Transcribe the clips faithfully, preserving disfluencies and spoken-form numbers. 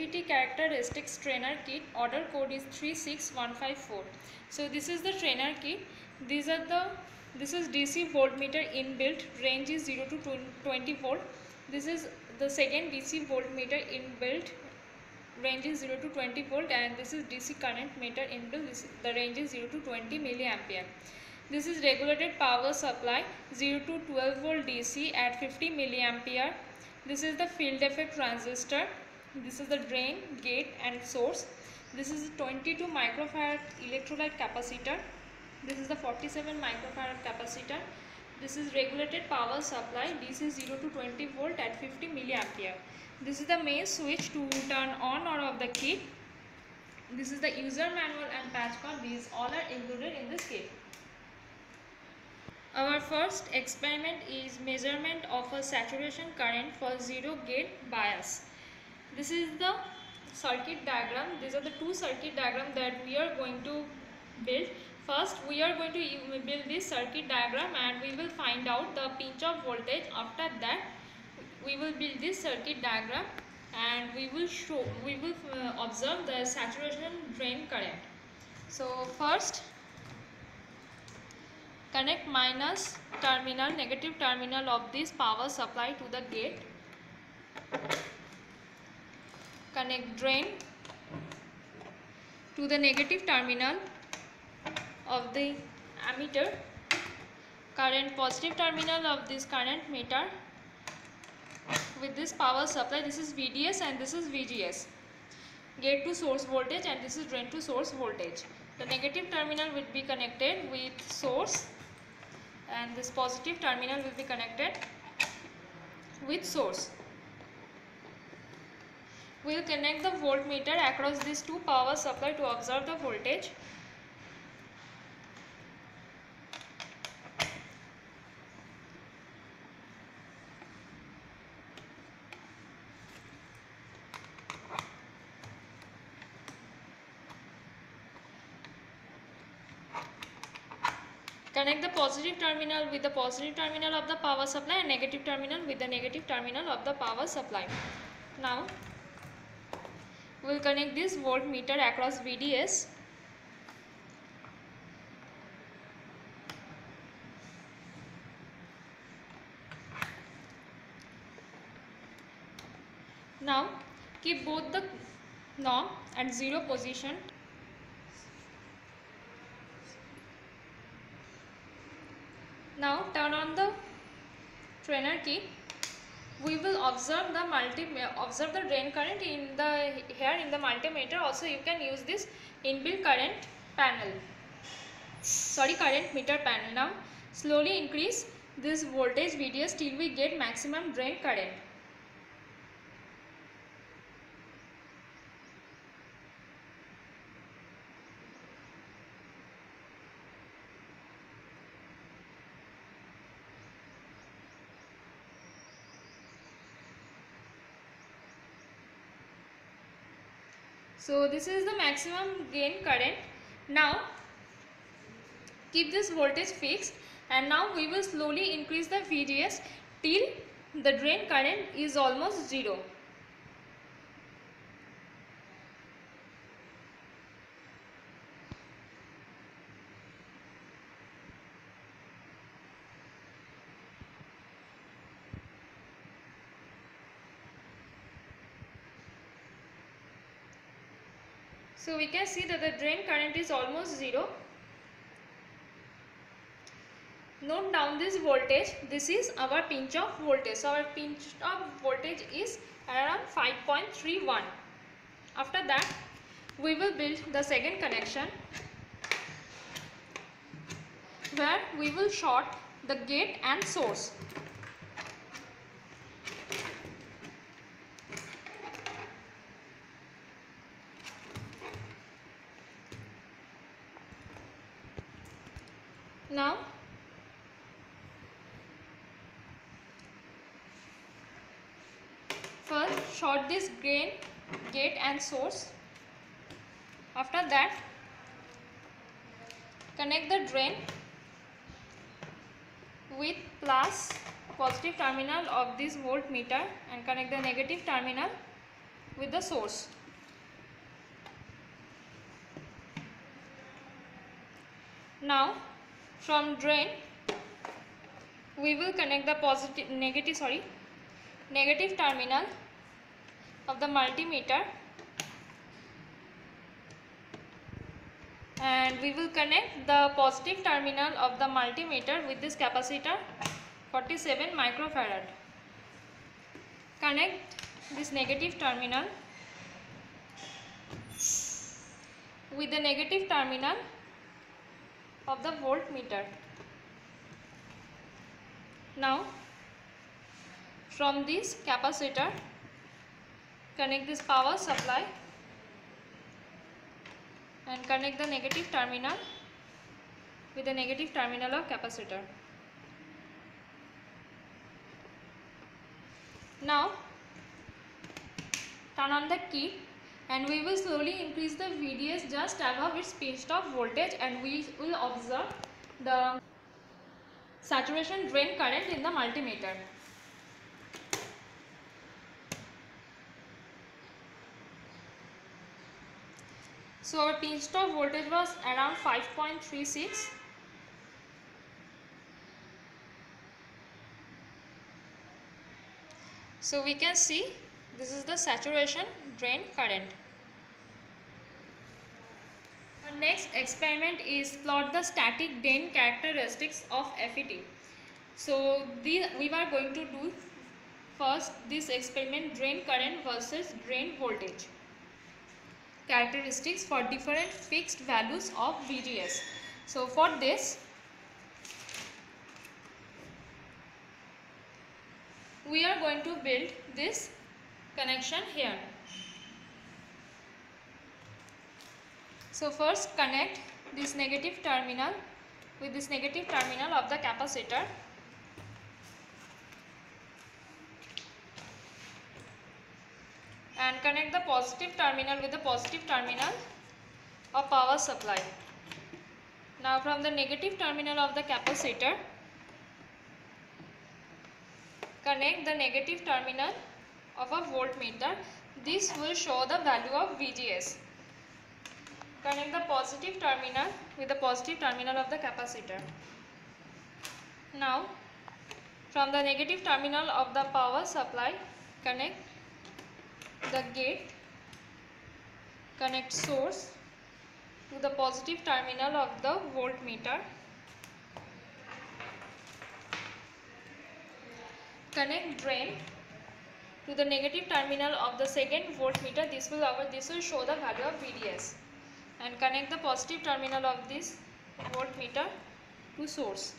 T characteristics trainer kit. Order code is three six one five four. So this is the trainer kit. These are the this is D C voltmeter inbuilt. Range is zero to twenty volt. This is the second D C voltmeter inbuilt. Range is zero to twenty volt, and this is D C current meter inbuilt. This, the range is zero to twenty milliampere. This is regulated power supply zero to twelve volt D C at fifty milliampere. This is the field effect transistor. This is the drain, gate and source. This is twenty-two microfarad electrolyte capacitor. This is the forty-seven microfarad capacitor. This is regulated power supply D C zero to twenty volt at fifty milliampere. This is the main switch to turn on or off the kit. This is the user manual and patch code. These all are included in this kit. Our first experiment is measurement of a saturation current for zero gate bias. This is the circuit diagram. These are the two circuit diagrams that we are going to build. First, we are going to build this circuit diagram and we will find out the pinch off voltage. After that, we will build this circuit diagram and we will show, we will uh, observe the saturation drain current. So first, connect minus terminal, negative terminal of this power supply to the gate. Connect drain to the negative terminal of the ammeter. Current positive terminal of this current meter with this power supply. This is V D S and this is V G S. Gate to source voltage and this is drain to source voltage. The negative terminal will be connected with source and this positive terminal will be connected with source. We will connect the voltmeter across these two power supply to observe the voltage. Connect the positive terminal with the positive terminal of the power supply and negative terminal with the negative terminal of the power supply. Now, we will connect this voltmeter across V D S. Now, keep both the knob at zero position. Now turn on the trainer key. We will observe the multi observe the drain current in the here in the multimeter. Also, you can use this inbuilt current panel. Sorry, current meter panel. Now slowly increase this voltage V D S till we get maximum drain current. So this is the maximum gain current. Now keep this voltage fixed and now we will slowly increase the V D S till the drain current is almost zero. So we can see that the drain current is almost zero. Note down this voltage. This is our pinch off voltage. So our pinch off voltage is around five point three one. After that, we will build the second connection where we will short the gate and source. Now first short this drain, gate and source. After that, connect the drain with plus positive terminal of this voltmeter and connect the negative terminal with the source. Now from drain we will connect the positive negative sorry negative terminal of the multimeter, and we will connect the positive terminal of the multimeter with this capacitor forty-seven microfarad. Connect this negative terminal with the negative terminal of the voltmeter. Now from this capacitor connect this power supply and connect the negative terminal with the negative terminal of capacitor. Now turn on the key and we will slowly increase the V D S just above its pinch off voltage, and we will observe the saturation drain current in the multimeter. So our pinch off voltage was around five point three six. So we can see this is the saturation drain current. Our next experiment is plot the static drain characteristics of F E T. So the, we are going to do first this experiment, drain current versus drain voltage characteristics for different fixed values of V G S. So for this we are going to build this connection here. So first connect this negative terminal with this negative terminal of the capacitor, and connect the positive terminal with the positive terminal of power supply. Now from the negative terminal of the capacitor connect the negative terminal of a voltmeter. This will show the value of V G S. Connect the positive terminal with the positive terminal of the capacitor. Now from the negative terminal of the power supply connect the gate, connect source to the positive terminal of the voltmeter, connect drain to the negative terminal of the second voltmeter. This will our this will show the value of V D S, and connect the positive terminal of this voltmeter to source.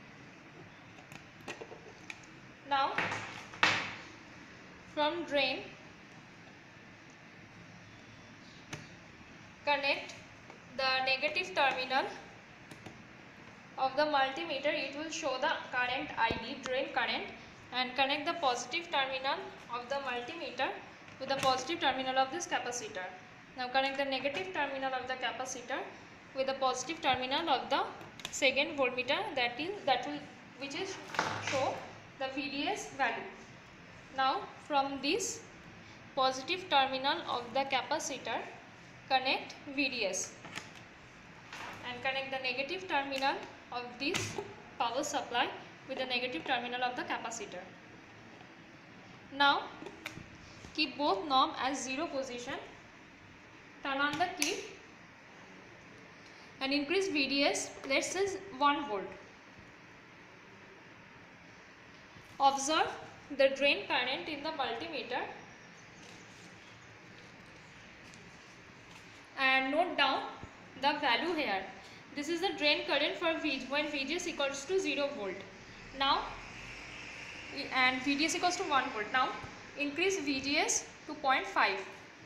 Now from drain connect the negative terminal of the multimeter. It will show the current I D, drain current, and connect the positive terminal of the multimeter with the positive terminal of this capacitor. Now connect the negative terminal of the capacitor with the positive terminal of the second voltmeter, that is that will which is show the V D S value. Now from this positive terminal of the capacitor connect V D S and connect the negative terminal of this power supply with the negative terminal of the capacitor. Now keep both knob as zero position, turn on the key and increase V D S, let's say one volt. Observe the drain current in the multimeter and note down the value here. This is the drain current for V when V G S equals to zero volt. Now and V D S equals to one volt. Now increase V G S to zero point five.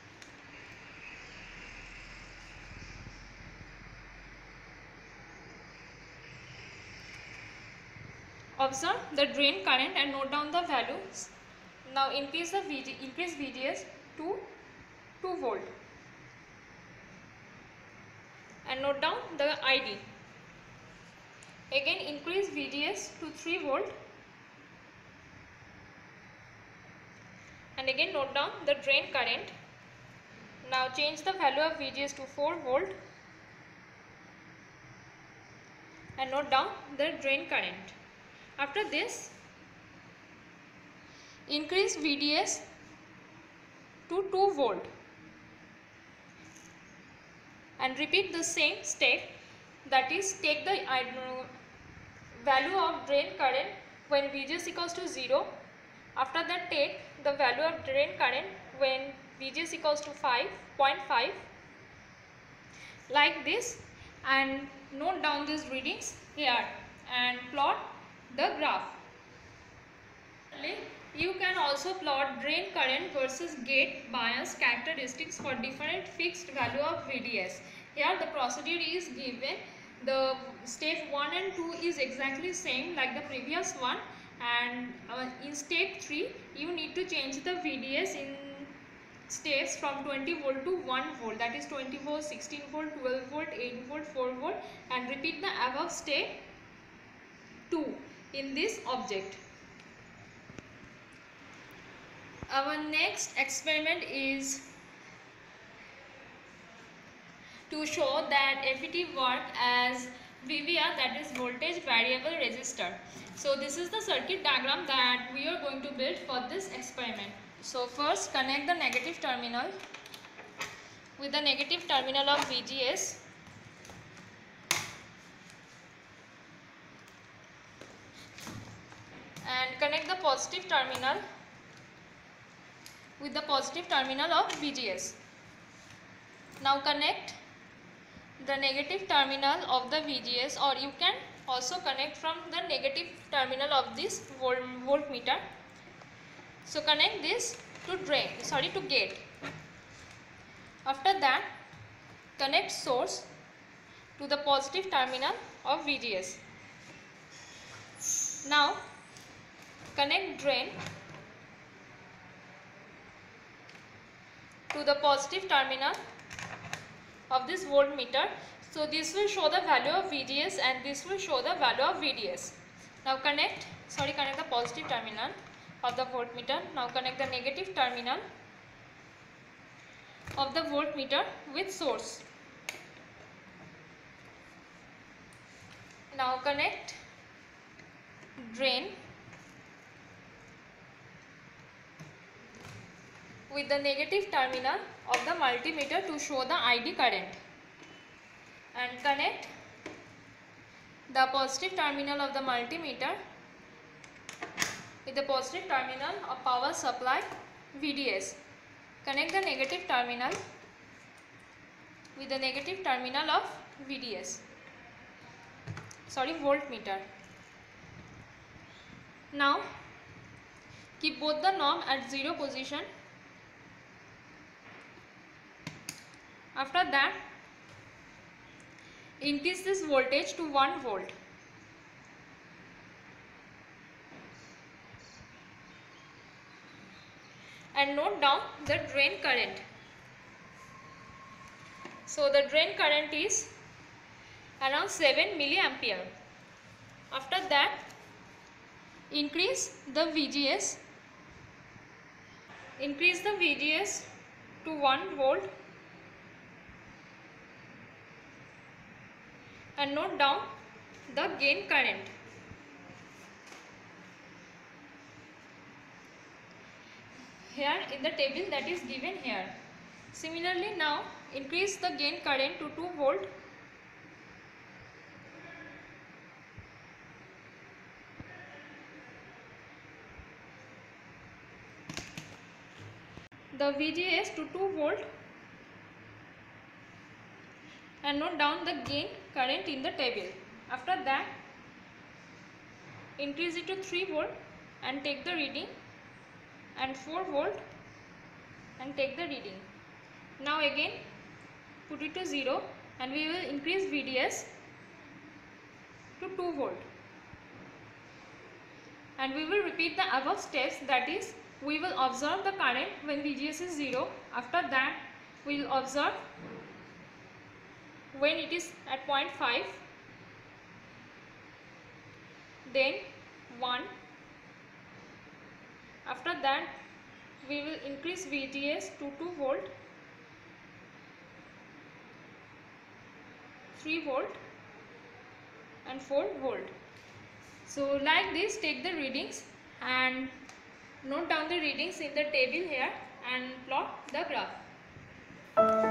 Observe the drain current and note down the values. Now increase the V G, increase V G S to two volt and note down the I D. Again increase V G S to three volt and again note down the drain current. Now change the value of V G S to four volt and note down the drain current. After this, increase V D S to two volt and repeat the same step, that is take the uh, value of drain current when V G S equals to zero. After that, take the value of drain current when V G S equals to five point five, like this, and note down these readings here and plot the graph. You can also plot drain current versus gate bias characteristics for different fixed value of V D S. Here the procedure is given. The step one and two is exactly same like the previous one, and uh, in step three you need to change the V D S in steps from twenty volt to one volt, that is twenty volt, sixteen volt, twelve volt, eight volt, four volt, and repeat the above step two in this object. Our next experiment is to show that F E T work as V V R, that is voltage variable resistor. So this is the circuit diagram that we are going to build for this experiment. So first connect the negative terminal with the negative terminal of V G S. And connect the positive terminal with the positive terminal of V G S. Now connect the negative terminal of the V G S, or you can also connect from the negative terminal of this volt voltmeter. So connect this to drain, sorry to gate. After that, connect source to the positive terminal of V G S. Now connect drain to the positive terminal of this voltmeter. So this will show the value of V G S and this will show the value of V D S. Now connect, sorry connect the positive terminal of the voltmeter. Now connect the negative terminal of the voltmeter with source. Now connect drain with the negative terminal of the multimeter to show the I D current, and connect the positive terminal of the multimeter with the positive terminal of power supply V D S. Connect the negative terminal with the negative terminal of V D S, sorry voltmeter. Now keep both the knob at zero position. After that, increase this voltage to one volt. And note down the drain current. So the drain current is around seven milliampere. After that, increase the V G S. Increase the V G S to one volt. And note down the gain current. Here in the table that is given here. Similarly, now increase the gain current to two volt. The V G S to two volt. And note down the gain current in the table. After that, increase it to three volt and take the reading, and four volt and take the reading. Now again put it to zero and we will increase V D S to two volt. And we will repeat the above steps, that is we will observe the current when V G S is zero. After that, we will observe when it is at zero point five, then one. After that, we will increase V G S to two volt, three volt, and four volt. So like this, take the readings and note down the readings in the table here and plot the graph.